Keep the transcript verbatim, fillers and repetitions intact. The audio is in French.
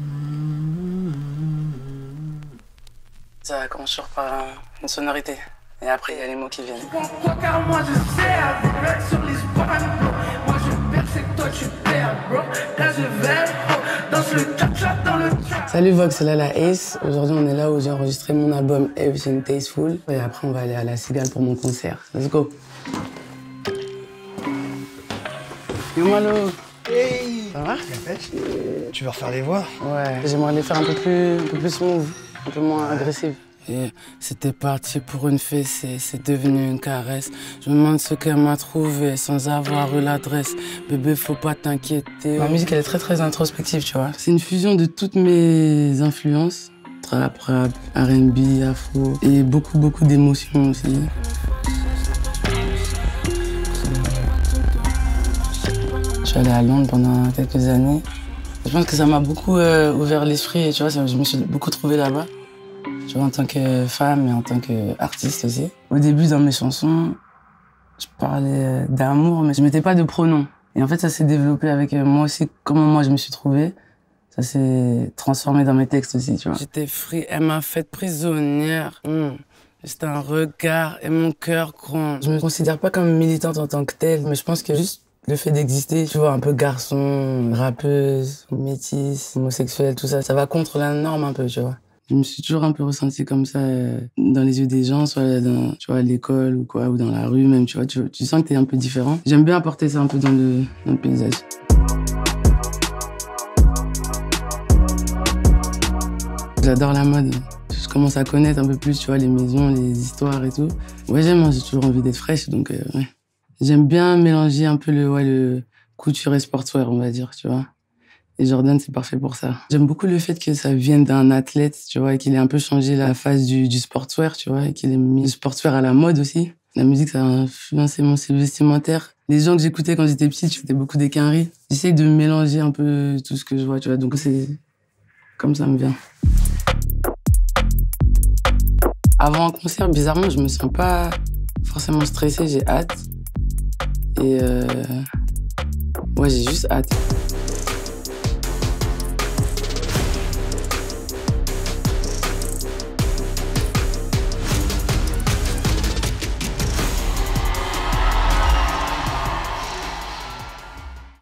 Ça commence toujours par une sonorité. Et après, il y a les mots qui viennent. Car moi je sais, avec sur l'espoir, moi je perds, c'est que toi tu perds, bro. Là je vais, danse le cha-cha dans le cha. Salut Vox, c'est là la Ace. Aujourd'hui, on est là où j'ai enregistré mon album Everything Tasteful. Et après, on va aller à la Cigale pour mon concert. Let's go. Yo Malo. Hey. Ça va? Tu veux refaire les voix? Ouais, j'aimerais les faire un peu plus, un peu plus smooth, un peu moins agressif. Et c'était parti pour une fessée, c'est devenu une caresse. Je me demande ce qu'elle m'a trouvé sans avoir eu l'adresse. Bébé, faut pas t'inquiéter. Ma musique, elle est très très introspective, tu vois. C'est une fusion de toutes mes influences. Trap, rap, R and B, afro. Et beaucoup beaucoup d'émotions aussi. Je suis allée à Londres pendant quelques années. Je pense que ça m'a beaucoup euh, ouvert l'esprit, tu vois, je me suis beaucoup trouvée là-bas. Tu vois, en tant que femme et en tant qu'artiste aussi. Au début, dans mes chansons, je parlais d'amour, mais je mettais pas de pronoms. Et en fait, ça s'est développé avec moi aussi, comment moi je me suis trouvée. Ça s'est transformé dans mes textes aussi, tu vois. J'étais free, elle m'a faite prisonnière. Mmh. C'était un regard et mon cœur gronde. Je me considère pas comme militante en tant que telle, mais je pense que juste le fait d'exister, tu vois, un peu garçon, rappeuse, métisse, homosexuelle, tout ça, ça va contre la norme un peu, tu vois. Je me suis toujours un peu ressentie comme ça euh, dans les yeux des gens, soit dans, tu vois, à l'école ou quoi, ou dans la rue même, tu vois, tu, tu sens que t'es un peu différent. J'aime bien apporter ça un peu dans le, dans le paysage. J'adore la mode. Je commence à connaître un peu plus, tu vois, les maisons, les histoires et tout. Ouais, j'aime, j'ai toujours envie d'être fraîche, donc euh, ouais. J'aime bien mélanger un peu le, ouais, le couture et sportswear, on va dire, tu vois. Et Jordan, c'est parfait pour ça. J'aime beaucoup le fait que ça vienne d'un athlète, tu vois, et qu'il ait un peu changé la phase du, du sportswear, tu vois, et qu'il ait mis le sportswear à la mode aussi. La musique, ça a influencé mon style vestimentaire. Les gens que j'écoutais quand j'étais petite, j'écoutais beaucoup des Quinry. J'essaye de mélanger un peu tout ce que je vois, tu vois, donc c'est comme ça me vient. Avant un concert, bizarrement, je me sens pas forcément stressée, j'ai hâte. Et euh... ouais, j'ai juste hâte.